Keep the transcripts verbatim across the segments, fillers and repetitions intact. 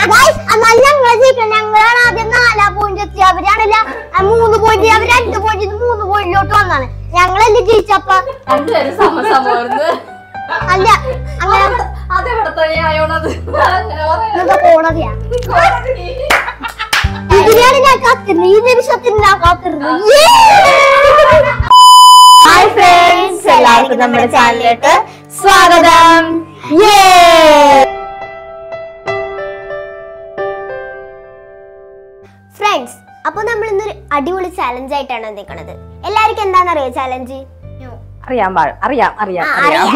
ഞങ്ങളാണ് ആദ്യം നാലാ പോയിന്റ് എത്തി, അവരാണല്ല മൂന്ന് പോയിന്റ്, അവർ രണ്ട് പോയിന്റ് മൂന്ന് പോയിന്റിലോട്ട് വന്നാണ്. ഞങ്ങളല്ലേ ജയിച്ചപ്പ അല്ല അങ്ങനെ പോണറിയാ. ഇതിനാണ് ഞാൻ കാത്തിരുന്നത്, ഈ നിമിഷത്തിന് ഞാൻ കാത്തിരുന്നത്. ഹായ് ഫ്രണ്ട്സ്, എല്ലാവർക്കും നമ്മുടെ ചാനലിലേക്ക് സ്വാഗതം. ഫ്രണ്ട്സ്, അപ്പൊ നമ്മൾ ഇന്നൊരു അടിപൊളി ചാലഞ്ച് ആയിട്ടാണ് വന്നിരിക്കുന്നത്. എല്ലാവർക്കും എന്താണെന്നറിയോ ചാലഞ്ച്? അറിയാം അറിയാം അറിയാം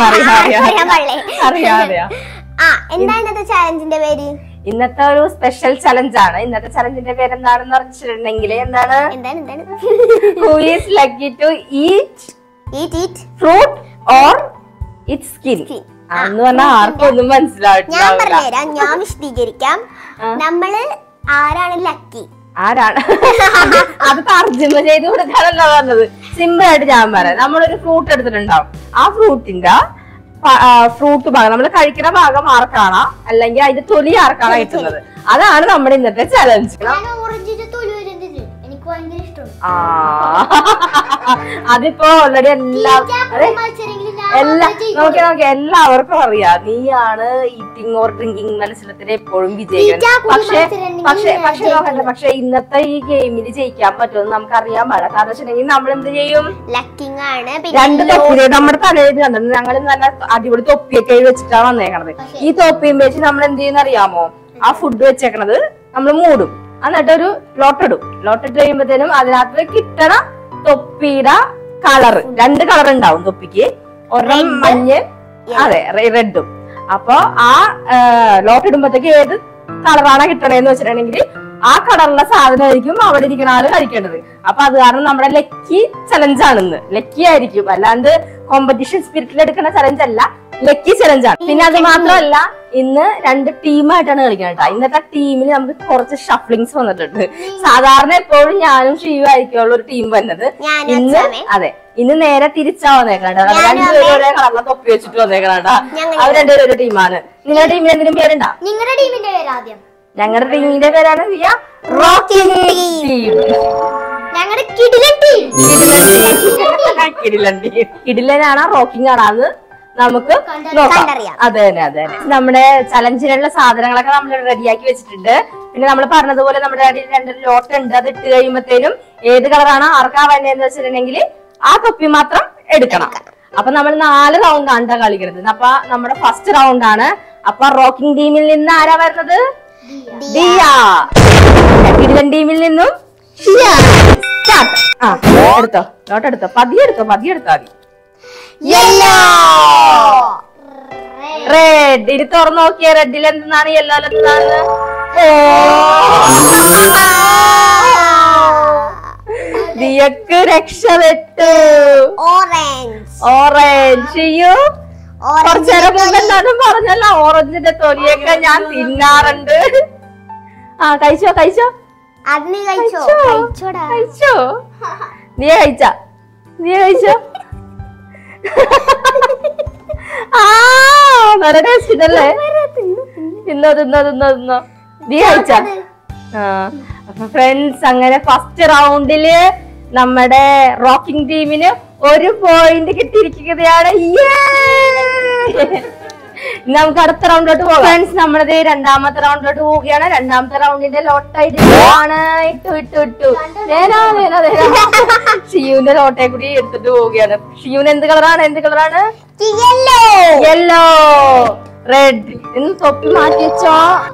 ആ എന്താ ഇന്നത്തെ ചാലഞ്ചിന്റെ പേര്? ഇന്നത്തെ ഒരു സ്പെഷ്യൽ ചലഞ്ച് ആണ്. ഇന്നത്തെ ചലഞ്ചിന്റെ പേര് എന്താണെന്ന് പറഞ്ഞിട്ടുണ്ടെങ്കിൽ എന്താണ് എന്താണ് എന്താണ് Who is lucky to eat eat eat fruit or its skin? എന്ന് പറഞ്ഞാൽ ആർക്കും ഒന്നും മനസ്സിലാവില്ല. ഞാൻ പറഞ്ഞുതരാം, ഞാൻ വിശദീകരിക്കാം. നമ്മള് ആരാണ് ലക്കി? ആരാണ് അത് തർജ്ജമ ചെയ്ത് കൊടുക്കാനല്ല പറഞ്ഞത്. സിമ്പിൾ ആയിട്ട് ഞാൻ പറയാം. നമ്മളൊരു ഫ്രൂട്ട് എടുത്തിട്ടുണ്ടാവും. ആ ഫ്രൂട്ടിന്റെ ഫ്രൂട്ട് ഭാഗം നമ്മൾ കഴിക്കുന്ന ഭാഗം ആർക്കാണോ അല്ലെങ്കിൽ അതിന്റെ തൊലി ആർക്കാണോ കിട്ടുന്നത്, അതാണ് നമ്മുടെ ഇന്നത്തെ ചലഞ്ച്. ആ അതിപ്പോ ഓൾറെഡി എല്ലാം എല്ലാം നോക്കി നോക്കി എല്ലാവർക്കും അറിയാം നീയാണ് ഈറ്റിംഗ് ഓർ ഡ്രിങ്കിങ് മത്സരത്തിൽ എപ്പോഴും വിജയിക്കുന്നത്. പക്ഷെ പക്ഷെ പക്ഷെ നോക്കണ്ട, പക്ഷെ ഇന്നത്തെ ഈ ഗെയിമിൽ ജയിക്കാൻ പറ്റുമെന്ന് നമുക്ക് അറിയാൻ പാടില്ല. കാരണം വെച്ചിട്ടുണ്ടെങ്കിൽ നമ്മൾ എന്ത് ചെയ്യും, രണ്ട് തൊപ്പി നമ്മുടെ തലയിൽ കണ്ടത് ഞങ്ങൾ നല്ല അടിപൊളി തൊപ്പിയൊക്കെ വെച്ചിട്ടാണ് വന്നേക്കണത്. ഈ തൊപ്പിയും വെച്ച് നമ്മൾ എന്ത് ചെയ്യുന്ന അറിയാമോ, ആ ഫുഡ് വെച്ചേക്കണത് നമ്മൾ മൂടും, എന്നിട്ടൊരു ലോട്ടിടും. ലോട്ടിട്ട് കഴിയുമ്പോഴത്തേനും അതിനകത്ത് കിട്ടണ തൊപ്പിയുടെ കളറ് രണ്ട് കളർ ഉണ്ടാവും തൊപ്പിക്ക്, ഒരെണ്ണം മഞ്ഞ അതെ റെഡും. അപ്പൊ ആ ലോട്ടിടുമ്പോഴത്തേക്ക് ഏത് കളറാണ് കിട്ടണേന്ന് വെച്ചിട്ടുണ്ടെങ്കിൽ ആ കളറുള്ള സാധനമായിരിക്കും അവിടെ ഇരിക്കുന്ന ആള് കഴിക്കേണ്ടത്. അപ്പൊ അത് കാരണം നമ്മുടെ ലക്കി ചലഞ്ച് ആണെന്ന്. ലക്കി ആയിരിക്കും, അല്ലാണ്ട് കോമ്പറ്റീഷൻ സ്പിരിറ്റിൽ എടുക്കുന്ന ചലഞ്ച് അല്ല, ലക്കി ചലഞ്ച് ആണ്. പിന്നെ അത് മാത്രമല്ല, ഇന്ന് രണ്ട് ടീമായിട്ടാണ് കളിക്കുന്നത് കേട്ടോ. ഇന്നത്തെ ടീമിൽ നമുക്ക് കുറച്ച് ഷഫ്ലിങ്സ് വന്നിട്ടുണ്ട്. സാധാരണ എപ്പോഴും ഞാനും ഷീവ ആയിരിക്കുള്ള ഒരു ടീം വന്നത്. ഇന്ന് അതെ ഇന്ന് നേരെ തിരിച്ചാ വന്നേക്കണ. രണ്ടുപേരും ഒരേ കളറിലെ തൊപ്പി വെച്ചിട്ട് വന്നേക്കണ. അവർ രണ്ടുപേരും ഒരു ടീമാണ്. നിങ്ങളുടെ ടീമിന് എന്തെങ്കിലും പേരുണ്ടോ? നിങ്ങളുടെ ടീമിന്റെ പേര് ആദ്യം. ഞങ്ങളുടെ ടീമിന്റെ പേരാണ് റോക്കിംഗ് ടീം. ഞങ്ങളുടെ കിടിലൻ ടീം. കിടിലൻ ടീം. കിടിലനാണ് റോക്കിംഗ് ആണെന്ന് നമുക്ക് നോക്കാം. അതെ തന്നെ അതെ തന്നെ. നമ്മുടെ ചലഞ്ചിനുള്ള സാധനങ്ങളൊക്കെ നമ്മൾ റെഡിയാക്കി വെച്ചിട്ടുണ്ട്. പിന്നെ നമ്മൾ പറഞ്ഞതുപോലെ നമ്മുടെ അടിയിൽ രണ്ട് ലോട്ട് ഉണ്ട്. അത് ഇട്ട് കഴിയുമ്പോഴത്തേനും ഏത് കളറാണ് ആർക്കാ വേണ്ടതെന്ന് വെച്ചിട്ടുണ്ടെങ്കിൽ ആ തൊപ്പി മാത്രം എടുക്കണം. അപ്പൊ നമ്മൾ നാല് റൗണ്ട് ആണ് കളിക്കുന്നത്. അപ്പൊ നമ്മുടെ ഫസ്റ്റ് റൗണ്ട് ആണ്. അപ്പൊ റോക്കിംഗ് ടീമിൽ നിന്ന് ആരാ വരുന്നത്? ദിയ. കിടിലൻ ടീമിൽ നിന്നും ആ എടുത്തോ, ലോട്ട് എടുത്തോ, പതിയെ എടുത്തോ, പതിയെ എടുത്തോ മതി. Yellow red. ഇനി തുറന്നു നോക്കിയ റെഡിൽ എന്താണ് യെല്ലോയിൽ എന്താണ്? ദിയക്ക് രക്ഷപ്പെട്ടു. ഓറഞ്ച്. ഓറഞ്ച്. ചെയ്യൂ കുറച്ചേരം മുമ്പ് എന്താണെന്നും പറഞ്ഞല്ലോ, ഓറഞ്ചിന്റെ തൊലിയൊക്കെ ഞാൻ തിന്നാറുണ്ട്. ആ കഴിച്ചോ കഴിച്ചോ കഴിച്ചോ കഴിച്ചോ നീ കഴിച്ച നീ കഴിച്ചോ ആ നല്ല ടേസ്റ്റ് ഇതല്ലേ? തിന്നോ തിന്നോ തിന്നോ തിന്നോ നീ കഴിച്ച. ആ അപ്പൊ ഫ്രണ്ട്സ്, അങ്ങനെ ഫസ്റ്റ് റൗണ്ടില് നമ്മുടെ റോക്കിംഗ് ടീമിന് ഒരു പോയിന്റ് കിട്ടിയിരിക്കുകയാണ്. നമുക്ക് അടുത്ത റൗണ്ടിലോട്ട് പോകാം. ഫ്രണ്ട്സ്, നമ്മളത് രണ്ടാമത്തെ റൗണ്ടിലോട്ട് പോവുകയാണ്. രണ്ടാമത്തെ റൗണ്ടിന്റെ ലോട്ടായിട്ട് ഇട്ടു ഇട്ടു ഇട്ടു നേരാ നേരാ നേരാ ഷിയുവിന്റെ ലോട്ടെ കൂടി എടുത്തിട്ട് പോവുകയാണ്. ഷിയുവിന് എന്ത് കളറാണ്? എന്ത് കളറാണ്? യെല്ലോ. റെഡ്. ഇന്ന് തൊപ്പി മാറ്റി വെച്ചോ.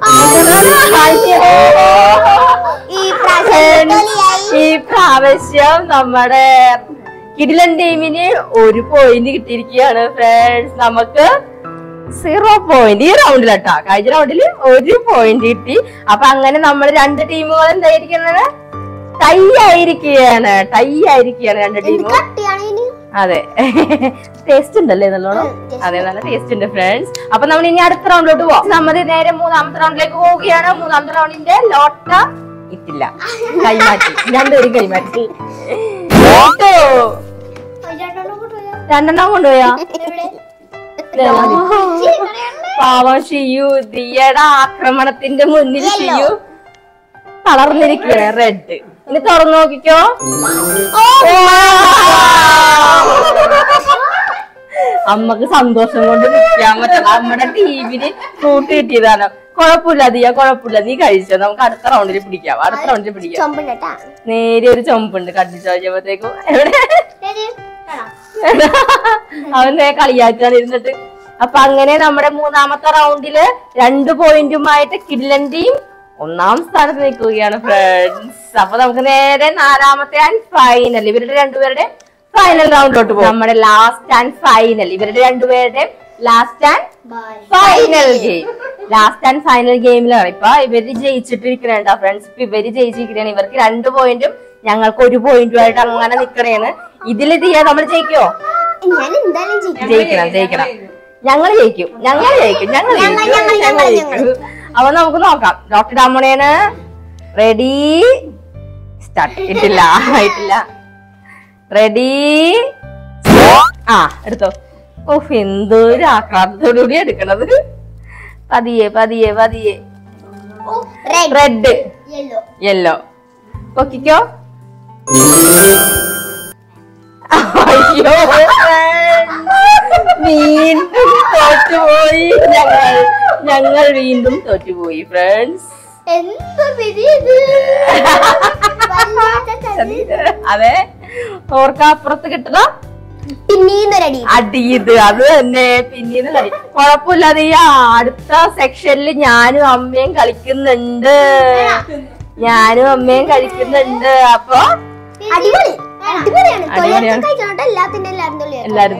ഈ പ്രാവശ്യം നമ്മുടെ കിടിലൻ ടീമിന് ഒരു പോയിന്റ് കിട്ടിയിരിക്കുകയാണ്. ഫ്രണ്ട്സ്, നമുക്ക് സീറോ പോയിന്റ് ഈ റൗണ്ടിലട്ടാ. കഴിഞ്ഞ റൗണ്ടില് ഒരു പോയിന്റ് കിട്ടി. അപ്പൊ അങ്ങനെ നമ്മൾ രണ്ട് ടീമുകൾ എന്തായിരിക്കുന്നത്? ടൈ ആയിരിക്കുകയാണ്. ടൈ ആയിരിക്കുകയാണ് രണ്ട് ടീമും. അതെ, ടേസ്റ്റ് ഉണ്ടല്ലേ നല്ലോണം? അതെ, നല്ല ടേസ്റ്റ് ഉണ്ട് ഫ്രണ്ട്സ്. അപ്പൊ നമ്മൾ ഇനി അടുത്ത റൗണ്ടിലോട്ട് പോവാം. നമ്മൾ നേരെ മൂന്നാമത്തെ റൗണ്ടിലേക്ക് പോവുകയാണ്. മൂന്നാമത്തെ റൗണ്ടിന്റെ ലോട്ട ഇട്ടില്ല, കൈമാറ്റി. രണ്ടുപേരും കൈമാറ്റി. രണ്ടെണ്ണം കൊണ്ടുപോയാ? പാവം ഷിയു ദിയയുടെ ആക്രമണത്തിന്റെ മുന്നിൽ ഷിയു തളർന്നിരിക്കുകയാണ്. റെഡ്. ഇനി തുറന്നു നോക്കിക്കോ. അമ്മക്ക് സന്തോഷം കൊണ്ട് നിൽക്കാൻ പറ്റില്ല. അമ്മയുടെ ടീമിന് ഫ്രൂട്ട് കിട്ടിയതാണ്. കുഴപ്പമില്ല ദിയ, കുഴപ്പമില്ല, നീ കഴിച്ചോ. നമുക്ക് അടുത്ത റൗണ്ടിൽ പിടിക്കാം. അടുത്ത റൗണ്ടിൽ പിടിക്കാം. നേരെ ഒരു ചുമപ്പുണ്ട് കണ്ടിച്ചു കഴിഞ്ഞപ്പോഴത്തേക്കും. എവിടെ അവനെ കളിയാക്കാൻ ഇരുന്നിട്ട്. അപ്പൊ അങ്ങനെ നമ്മുടെ മൂന്നാമത്തെ റൗണ്ടില് രണ്ട് പോയിന്റുമായിട്ട് കിഡിലൻ ടീം ഒന്നാം സ്ഥാനത്ത് നിൽക്കുകയാണ് ഫ്രണ്ട്സ്. അപ്പൊ നമുക്ക് നേരെ നാലാമത്തെ ആൻഡ് ഫൈനൽ, ഇവരുടെ രണ്ടുപേരുടെ ഫൈനൽ റൗണ്ടിലോട്ട് പോകും. നമ്മുടെ ലാസ്റ്റ് ആൻഡ് ഫൈനൽ, ഇവരുടെ രണ്ടുപേരുടെ last and final game. Last and final ഗെയിമിലാണ് ഇപ്പൊ ഇവര് ജയിച്ചിട്ടിരിക്കണേണ്ട ഫ്രണ്ട്സ്. ഇപ്പൊ ഇവര് ജയിച്ചിരിക്കണേ. ഇവർക്ക് രണ്ട് പോയിന്റും ഞങ്ങൾക്ക് ഒരു പോയിന്റും ആയിട്ട് അങ്ങനെ നിക്കണേന്ന്. ഇതില് ചെയ്യാൻ നമ്മൾ ജയിക്കോ? ജയിക്കണം ജയിക്കണം ഞങ്ങൾ ജയിക്കും ഞങ്ങൾ ജയിക്കും ഞങ്ങൾ ജയിക്കും ഞങ്ങൾ ജയിക്കും. അപ്പൊ നമുക്ക് നോക്കാം. ഡോക്ടർ ഡാമോണേന് റെഡി സ്റ്റാർട്ട്. ഇട്ടില്ല ഇട്ടില്ല. റെഡി. ആ എടുത്തോ. ഓഹ് എന്തൊരു ആക്രാന്തത്തോടുകൂടി എടുക്കണത്. പതിയെ പതിയെ പതിയെ. Red yellow. പൊക്കിക്കോ. അയ്യോ വീണ്ടും തോറ്റുപോയി ഞങ്ങൾ ഞങ്ങൾ വീണ്ടും തോറ്റുപോയി ഫ്രണ്ട്സ്. അതെ ഓർക്കപ്പുറത്ത് കിട്ടണ പിന്നീന്നൊരടി അടി. ഇത് അത് തന്നെ പിന്നീന്നൊരടി. കുഴപ്പമില്ലാതെ ഈ അടുത്ത സെക്ഷനിൽ ഞാനും അമ്മയും കളിക്കുന്നുണ്ട്. ഞാനും അമ്മയും കളിക്കുന്നുണ്ട്. അപ്പൊ അടിപൊളി എല്ലാരും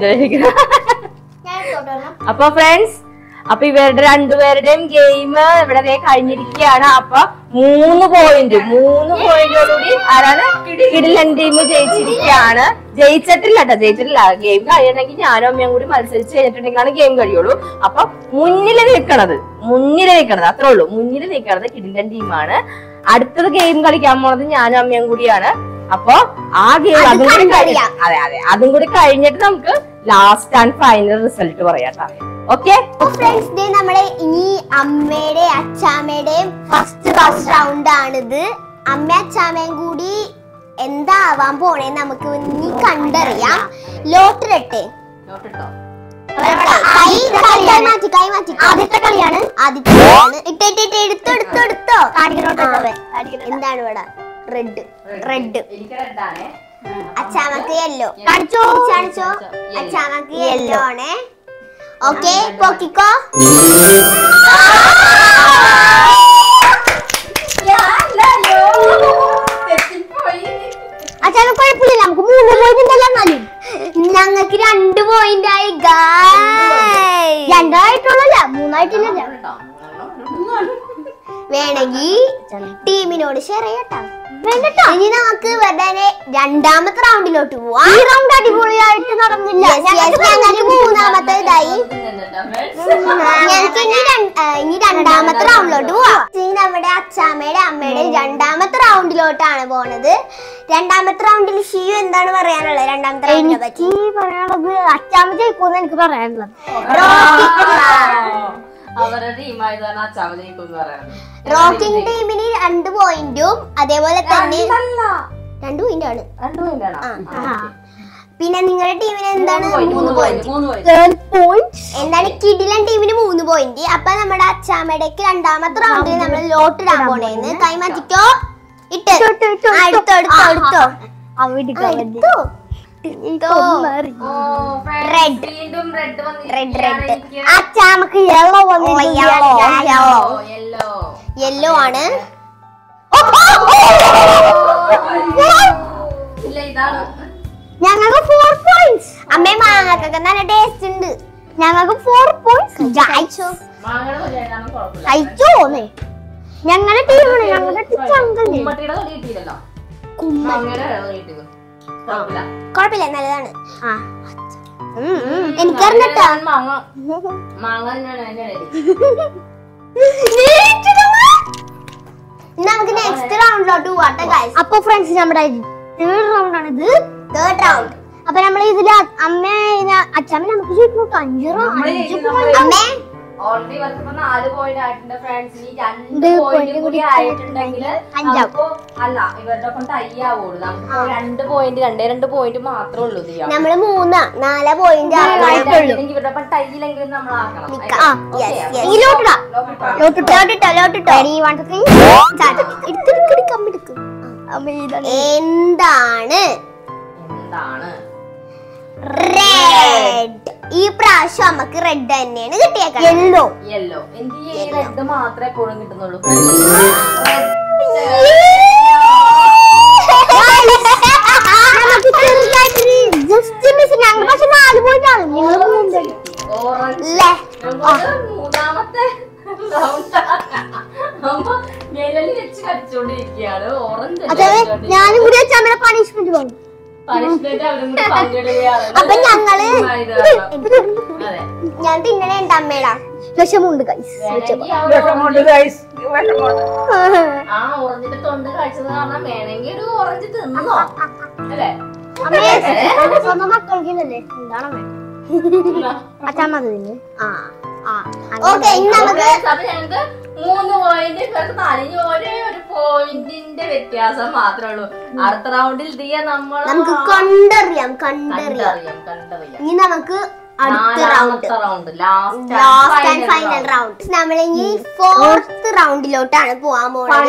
അപ്പൊ ഫ്രണ്ട്സ് അപ്പൊ ഇവരുടെ രണ്ടുപേരുടെയും ഗെയിം ഇവിടെ കഴിഞ്ഞിരിക്കുകയാണ്. അപ്പൊ മൂന്ന് പോയിന്റ് മൂന്ന് പോയിന്റോടുകൂടി ആരാണ് കിഡിലൻ ടീം ജയിച്ചിരിക്കുകയാണ്. ജയിച്ചിട്ടില്ല കേട്ടോ, ജയിച്ചിട്ടില്ല. ഗെയിം കഴിയണമെങ്കിൽ ഞാനും അമ്മയും കൂടി മത്സരിച്ച് കഴിഞ്ഞിട്ടുണ്ടെങ്കിലാണ് ഗെയിം കഴിയുള്ളൂ. അപ്പൊ മുന്നിൽ നിൽക്കണത് മുന്നിൽ നിൽക്കണത് അത്രേ ഉള്ളൂ. മുന്നിൽ നിൽക്കണത് കിഡിലൻ ടീമാണ്. അടുത്തത് ഗെയിം കളിക്കാൻ പോണത് ഞാനും അമ്മയും കൂടിയാണ്. അപ്പൊ ആ ഗെയിം അതും കൂടി കഴിയാം. അതെ അതെ അതും കൂടി കഴിഞ്ഞിട്ട് നമുക്ക് ലാസ്റ്റ് ആൻഡ് ഫൈനൽ റിസൾട്ട് പറയാം. ഓക്കെ ഫ്രണ്ട്സ്, ഡേ നമ്മുടെ ഇനി അമ്മയുടെ അച്ചാമ്മയുടെയും ഫസ്റ്റ് ഫസ്റ്റ് റൗണ്ട് ആണിത്. അമ്മ അച്ചാമ്മയും കൂടി എന്താവാൻ പോണേ നമുക്ക് ഇനി കണ്ടറിയാം. ലോട്ടറിട്ടെ മാറ്റി കൈ മാറ്റി. ആദ്യത്തെ കളിയാണ് ആദ്യത്തെ ഇട്ടിട്ട് എടുത്തോ എടുത്തോ എടുത്തോ. എന്താണ് ഇവിടെ? Red red. അച്ചാമ്മക്ക് യെല്ലോ കാണിച്ചോ കാണിച്ചോ. അച്ചാമ്മക്ക് യെല്ലോ ആണ്. ഓക്കെ പൊക്കിക്കോ. അച്ഛാ കുഴപ്പമില്ല, നമുക്ക് മൂന്ന് പോയിന്റ് ഉണ്ടല്ലോ. എന്നാലും ഞങ്ങൾക്ക് രണ്ട് പോയിന്റ് ആയി. രണ്ടായിട്ടുള്ളല്ല മൂന്നായിട്ടില്ല. വേണമെങ്കിൽ ടീമിനോട് ഷെയർ ചെയ്യട്ടോ. ഇനി നമുക്ക് വെറുതെ രണ്ടാമത്തെ റൗണ്ടിലോട്ട് പോവാം. ഈ റൗണ്ട് അടിപൊളിയായിട്ട് നടന്നില്ല. ഞങ്ങൾക്ക് മൂന്നാമത്തെ ഇതായി. ഞങ്ങൾക്ക് ഇനി ഇനി രണ്ടാമത്തെ റൗണ്ടിലോട്ട് പോവാം. ഇനി നമ്മുടെ അച്ചാമ്മയുടെ അമ്മയുടെ രണ്ടാമത്തെ റൗണ്ടിലോട്ടാണ് പോണത്. രണ്ടാമത്തെ റൗണ്ടിൽ ഷിയു എന്താണ് പറയാനുള്ളത്? രണ്ടാമത്തെ റൗണ്ടിനെ പറ്റി പറയാനുള്ളത് അച്ചാമ്മ ജയിക്കുമെന്ന് എനിക്ക് പറയാനുള്ളത്. റോക്കിംഗ് ടീമിന് രണ്ട് പോയിന്റും അതേപോലെ തന്നെ രണ്ട് പോയിന്റ് ആണ്. പിന്നെ നിങ്ങളുടെ ടീമിന് എന്താണ്? മൂന്ന് പോയിന്റ്. എന്താണ് കിഡിലൻ ടീമിന് മൂന്ന് പോയിന്റ്. അപ്പൊ നമ്മുടെ അച്ചാമ്മയുടെക്ക് രണ്ടാമത്തെ റൗണ്ടിൽ നമ്മൾ ലോട്ട് ഇടാൻ പോണേന്ന്. കൈ മാറ്റിക്കോ. ഇട്ട് എടുത്തോ എടുത്തോ എടുത്തോ എടുത്തോ. Red red red. അച്ചാമ്മക്ക് യെല്ലോ വന്നു. യെല്ലോ ആണ്. ഞങ്ങൾക്ക് ഫോർ പോയിന്റ്സ്. അമ്മേ മാങ്ങക്കൊക്കെ നല്ല ടേസ്റ്റ് ഉണ്ട്. ഞങ്ങൾക്ക് ഫോർ പോയിന്റ്സ്. ജയിച്ചോ അയച്ചോന്നേ. ഞങ്ങളുടെ ടീമാണ് ഞങ്ങളുടെ കുഴപ്പമില്ല, നല്ലതാണ്. എനിക്കറിഞ്ഞിട്ടോ നമുക്ക് നെക്സ്റ്റ് റൗണ്ടിലോട്ട് പോവാട്ടെ ഗൈസ്. അപ്പൊ ഫ്രണ്ട്സ് നമ്മുടെ തേർഡ് റൗണ്ട് ആണ് ഇത്. തേർഡ് റൗണ്ട് അപ്പൊ നമ്മള് ഇതില് അമ്മ അച്ഛമ്മ നമുക്ക് ചോദിക്കും അഞ്ചോ അമ്മേ ഓൾറെഡി ഇവർക്കിപ്പോ നാല് പോയിന്റ് ആയിട്ടുണ്ട് ഫ്രണ്ട്സ്. ഈ രണ്ട് പോയിന്റ് കൂടി ആയിട്ടുണ്ടെങ്കിൽ അപ്പൊ അല്ല ഇവരുടെ കൊണ്ട് ടൈ ആവുള്ളൂ. നമുക്ക് രണ്ട് പോയിന്റ് രണ്ടേ രണ്ട് പോയിന്റ് മാത്രമേ ഉള്ളൂ. നമ്മള് മൂന്നാ നാല് പോയിന്റ് ഇവരുടെ ഒപ്പം ടൈ ഇല്ലെങ്കിലും നമ്മൾ ആക്കണം. എന്താണ് എന്താണ് റെഡ്? ഈ പ്രാവശ്യം നമുക്ക് റെഡ് തന്നെയാണ് കിട്ടിയേക്കാം. യെല്ലോ യെല്ലോ എനിക്ക് ഈ റെഡ് മാത്രമേ എപ്പോഴും കിട്ടുന്നുള്ളൂ. മൂന്നാമത്തെ വെച്ച് കടിച്ചോണ്ടിരിക്കുകയാണ്. ഓറഞ്ച് ഞാനും കൂടി പണിഷ്മെന്റ് പോകും. അപ്പൊ ഞങ്ങള് ഞാൻ തിന്നണേണ്ട അമ്മേടാ വിഷമുണ്ട് ആ ഓറഞ്ചിന്റെ തൊണ്ട് കഴിച്ചത് കാരണം വേണമെങ്കിൽ ഒരു ഓറഞ്ച് തിന്നോ അല്ലേ? സ്വന്തം മക്കൾക്കില്ലല്ലേ എന്താണ് അച്ഛമ്മ ഞങ്ങൾക്ക് മൂന്ന് പോയിന്റ് ഇവർക്ക് നാലിന് ഒരേ ഒരു പോയിന്റിന്റെ വ്യത്യാസം മാത്രമേ ഉള്ളൂ. അടുത്ത റൗണ്ടിൽ ദിയ നമ്മൾ നമുക്ക് കണ്ടറിയാം കണ്ടറിയാം കണ്ടറിയാം ഇനി നമുക്ക് നാലാമത്തെ round last last and final round. നമ്മൾ ഇനി ഫോർത്ത് റൗണ്ടിലോട്ടാണ് പോവാൻ പോകുന്നത്.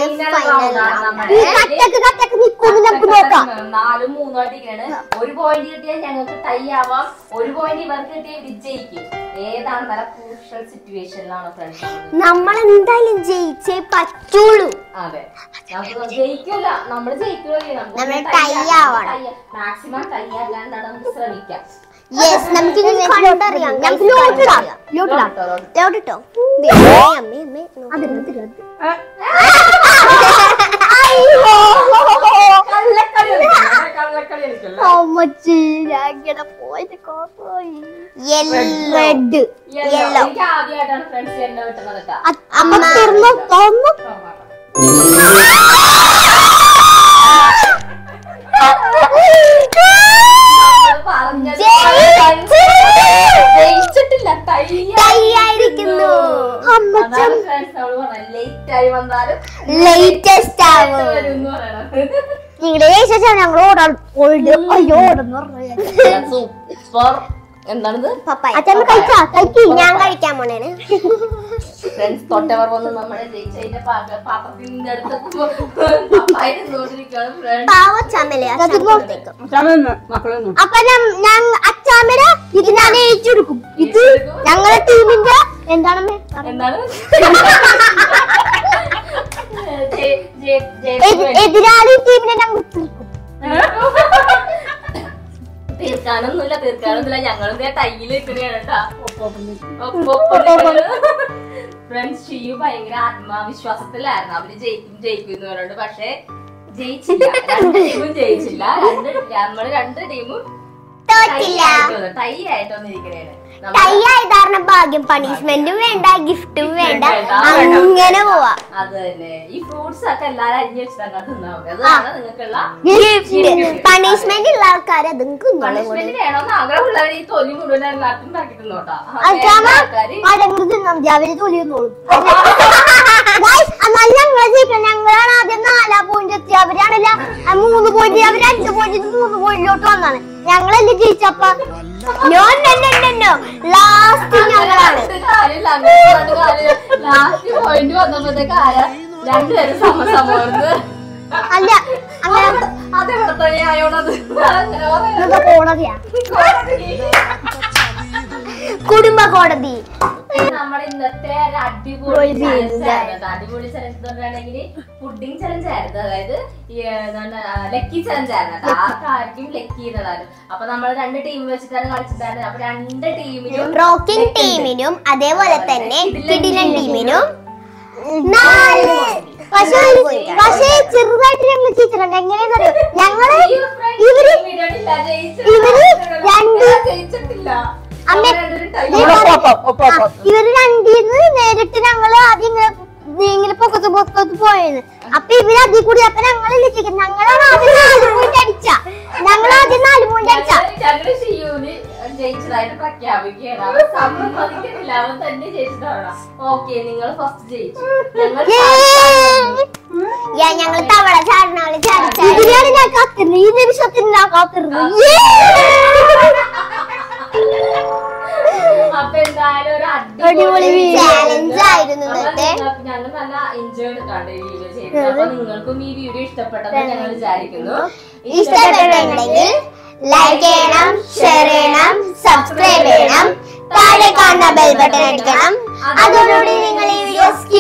നാലും മൂന്നുമായിട്ടാണ്. ഒരു പോയിന്റ് കിട്ടിയാൽ ഞങ്ങൾക്ക് ടൈ ആവാം, ഒരു പോയിന്റ് ഇവർക്ക് കിട്ടിയാൽ വിജയിക്കും. ഏതാണ് നല്ല ക്രൂഷ്യൽ സിറ്റുവേഷനിലാണ് ഫ്രണ്ട്സ്. നമ്മൾ എന്തായാലും ജയിച്ചേ പറ്റുള്ളൂ. അതെ നമുക്ക് ജയിക്കൂല, നമ്മള് ജയിക്കൂല, നമ്മൾ ടൈ ആവണം. മാക്സിമം ടൈ ആകാനാണ് നമുക്ക് ശ്രമിക്കാം. യെസ് നമുക്ക് കണ്ടറിയാം. നമുക്ക് ലോട്ടിടാം ലോട്ടിടാം ലോട്ടിട്ടോ അമ്മേ അമ്മേ റെഡ് യെല്ലോ ആദ്യമായിട്ടാണ് ഫ്രണ്ട്സ് എന്നെ കിട്ടുന്നത് കേട്ടോ. അമ്മ തുറന്നു തുറന്നു ജയിച്ചിട്ടില്ല, തയ്യായിരിക്കുന്നു. ലേറ്റ് ആയി വന്നാലും ലേറ്റസ്റ്റ് ആവും. നിങ്ങളുടെ ജയിച്ചാൽ ഞങ്ങൾ ഓടാൻ ഓൾഡ് അയ്യോ സൂപ്പർ. എന്താണിത്? അച്ഛൻ കഴിച്ചാ കഴിക്കി ഞാൻ കഴിക്കാൻ പോണേന്. ഫ്രണ്ട്സ് തൊട്ടവർ വന്ന് നമ്മളെ ജയിച്ചതിന്റെ പാത്രത്തിൽ നിന്ന് എടുത്ത് പാവച്ചാമല്ലേ അപ്പൊ ഞാൻ അച്ചാമര ഇത് ഞാൻ ഏറ്റുകൊടുക്കും. ഇത് ഞങ്ങളുടെ ടീമിന്റെ എന്താണ് എന്താണ് എതിരാളി ടീമിനെ ഞങ്ങൾ തീർക്കാനൊന്നുമില്ല തീർക്കാനൊന്നുമില്ല ഞങ്ങളും ടൈയിൽ വെക്കുകയാണ് കേട്ടാ. ഫ്രണ്ട്സ് ഷിയു ഭയങ്കര ആത്മവിശ്വാസത്തിലായിരുന്നു അവര് ജയിക്കും ജയിക്കും എന്ന് പറഞ്ഞിട്ട്. പക്ഷെ ജയിച്ചില്ല, രണ്ട് ടീമും ജയിച്ചില്ല. രണ്ട് നമ്മള് രണ്ട് ടീമും ടൈ ആയിട്ട് വന്നിരിക്കണേണ്. ടൈ ആയതാണ് ഭാഗ്യം. പണിഷ്മെന്റും വേണ്ട ഗിഫ്റ്റും വേണ്ട അങ്ങനെ പോവാ. അത് തന്നെ. ഈ ഫ്രൂട്ട്സ് ഒക്കെ എല്ലാരും അരിഞ്ഞു വെച്ചിട്ടാണ് തിന്നാ മതി. അതാണ് നിങ്ങൾക്കുള്ള ഗിഫ്റ്റ്. പണിഷ്മെന്റ് ഉള്ള ആൾക്കാര് അതും പണിഷ്മെന്റ് വേണമെന്ന് ആഗ്രഹമുള്ളവർ ഈ തൊലി മുഴുവൻ എല്ലാവർക്കും ഉണ്ടാക്കി തിന്നോട്ടാ. അവര് തൊലി തിന്നോളും. ഞങ്ങളാണ് ആദ്യം നാലാ പോയിന്റ് എത്തി. അവരാണല്ല മൂന്ന് പോയിന്റ് അവര് അഞ്ച് പോയിന്റ് മൂന്ന് പോയിന്റിലോട്ട് വന്നാണ്. ഞങ്ങളല്ലേ ജയിച്ചപ്പ ലാസ്റ്റ് ഞങ്ങളാണ്. ലാസ്റ്റ് പോയിന്റ് വന്നപ്പോഴത്തേക്ക് ആരാ രണ്ടുപേരും സമസമോർന്ന് അല്ല അങ്ങനെ അതെവിടത്തന്നെയായോടത് കോടതിയാ കുടുംബ കോടതി. നമ്മുടെ ഇന്നത്തെ ഒരു അടിപൊളി അടിപൊളി ചലഞ്ച് പറഞ്ഞാണെങ്കിൽ പുഡിംഗ് ചലഞ്ച് ആയിരുന്നു. അതായത് ലക്കി ചലഞ്ച് ആയിരുന്നു. ആർക്കാർക്കും ലക്കി എന്നതായിരുന്നു. അപ്പൊ നമ്മൾ രണ്ട് ടീം വെച്ചിട്ടാണ് കളിച്ചിട്ടുണ്ടായിരുന്നത്. അപ്പൊ രണ്ട് ടീമിനും റോക്കിംഗ് ടീമിനും അതേപോലെ തന്നെ കിടിലൻ ടീമിനും നാല്. പക്ഷേ പക്ഷേ ചെറുതായിട്ട് ഞങ്ങൾ ജയിച്ചിട്ടുണ്ട്. എങ്ങനെയാണെന്നറിയോ? ഞങ്ങള് ഇവര് ഇവര് രണ്ട് ജയിച്ചിട്ടില്ല. ഇവര് രണ്ടീന്ന് നേരിട്ട് ഞങ്ങള് ആദ്യം ഇങ്ങനെ ഇങ്ങനെ പൊക്കത്ത് പൊക്കത്ത് പോയത്. അപ്പൊ ഇവര് അതിൽ കൂടി അപ്പൊ ഞങ്ങളല്ലേ ചിക്കൻ ഞങ്ങളാണ് ആദ്യം നാല് പോയിന്റ് അടിച്ച. ഞങ്ങൾ ആദ്യം നാല് പോയിന്റ് അടിച്ചാ ഞങ്ങള് ഷിയൂന് ജയിച്ചതായിട്ട് പ്രഖ്യാപിക്കുകയാണ്. അവൻ സമ്മതിക്കുന്നില്ല, അവൻ തന്നെ ജയിച്ചതാണ്. ഓക്കെ, നിങ്ങൾ ഫസ്റ്റ് ജയിച്ചു. ഞങ്ങൾ തവള ചാടുന്ന പോലെ ചാടിച്ചാണ് ഞാൻ കാത്തിരുന്നത്. ഈ നിമിഷത്തിന് ഞാൻ കാത്തിരുന്നത്. അപ്പൊ എന്തായാലും ഒരു അടിപൊളി ചാലഞ്ച് ആയിരുന്നു. ഞങ്ങൾ നല്ല എൻജോയ് ചെയ്തിട്ടാണ് ഈ വീഡിയോ ചെയ്തത്. അപ്പൊ നിങ്ങൾക്കും ഈ വീഡിയോ ഇഷ്ടപ്പെട്ടെന്ന് ഞങ്ങൾ വിചാരിക്കുന്നു. ഇഷ്ടപ്പെട്ടുണ്ടെങ്കിൽ ലൈക്ക് ചെയ്യണം, ഷെയർ ചെയ്യണം, സബ്സ്ക്രൈബ് ചെയ്യണം, താഴെ കാണുന്ന ബെൽ ബട്ടൺ അടിക്കണം. അതോടുകൂടി നിങ്ങൾ ഈ വീഡിയോ